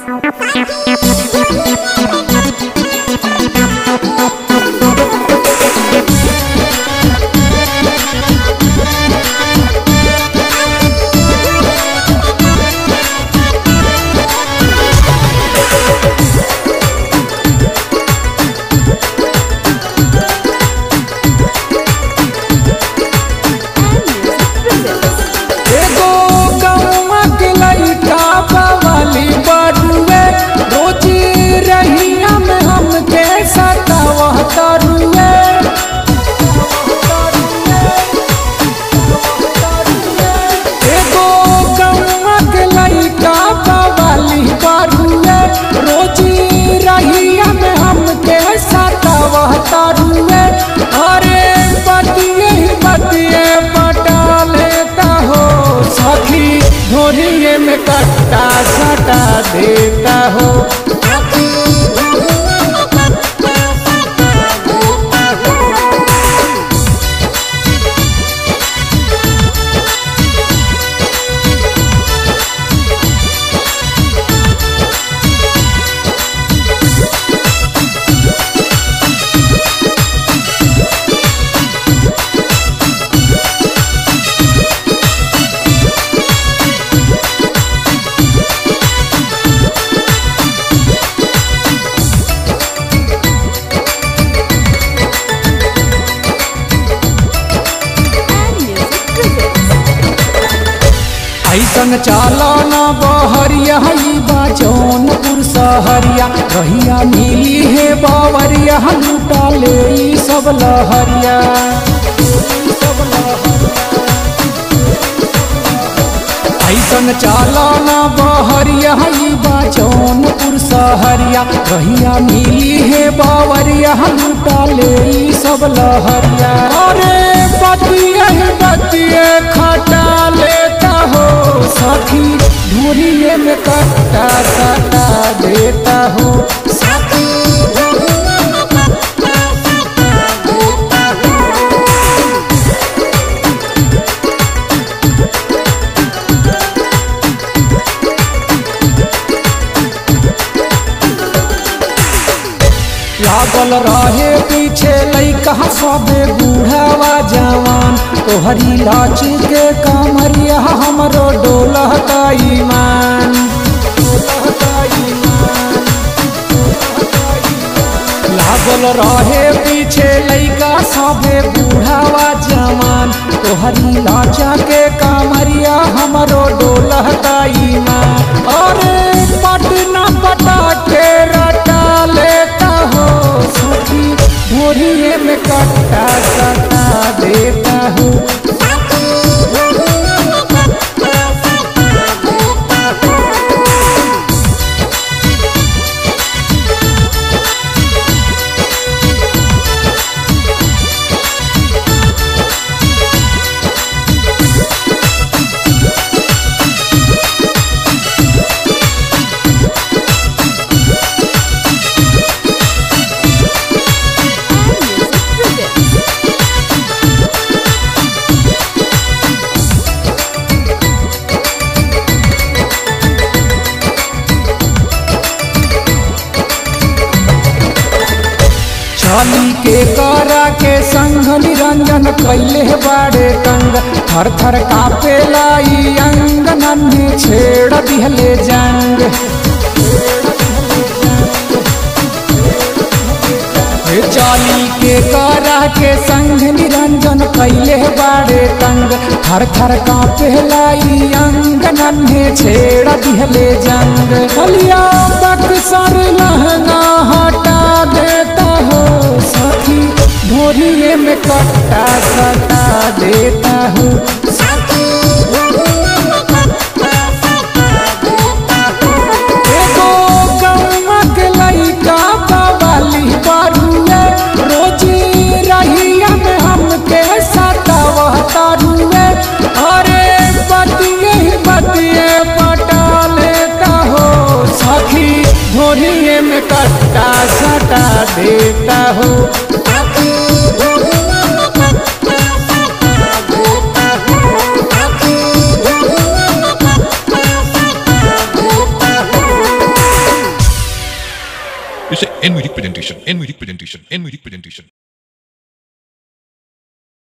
झोरिये में कट्टा सटा देता हो। ऐसन चाला न बहरिया जौनपुर सहरिया रहिया मिली है बावरिया लूटा ले सब लहरिया। ऐसन चाला न बहरिया जौनपुर सहरिया रहिया मिली है बावरिया लूटा ले सब लहरिया। अरे बतिया बतिया खटा लेता हो साथी झोरिये में कट्टा सटा देता हो। लागल रहे पीछे लइका सबे बूढ़ावा जवान तोहरी लाच के कमरिया हमरो डोलता ईमान। लागल रहे पीछे लइका सबे बूढ़ावा जवान तोहरी लाचा के कमरिया हमरो डोलता ईमान। अरे पटना पटा के रटा लेता हो सखी झोरिये में कट्टा सटा देता हो। छाली के करा के संग निरंजन कैले बाड़े तंग थर थर कापे लाई अंग नन्हे छेड़ दिहले जंग। चाली के करा के संग निरंजन कैले बाड़े तंग थर थर कापे लाई अंग नन्हे छेड़ दिहले जंग। हलिया बक्सर लहंगा हटा देता हो साथी झोरिये में कट्टा सटा देता हो। एगो गौवा के लइका बवाली बारुए रोजी रहिया में हमके सतावता रुए। अरे बतिये बतिये पटा लेता हो सखी झोरिये में कट्टा सटा देता हो। It's a N music presentation.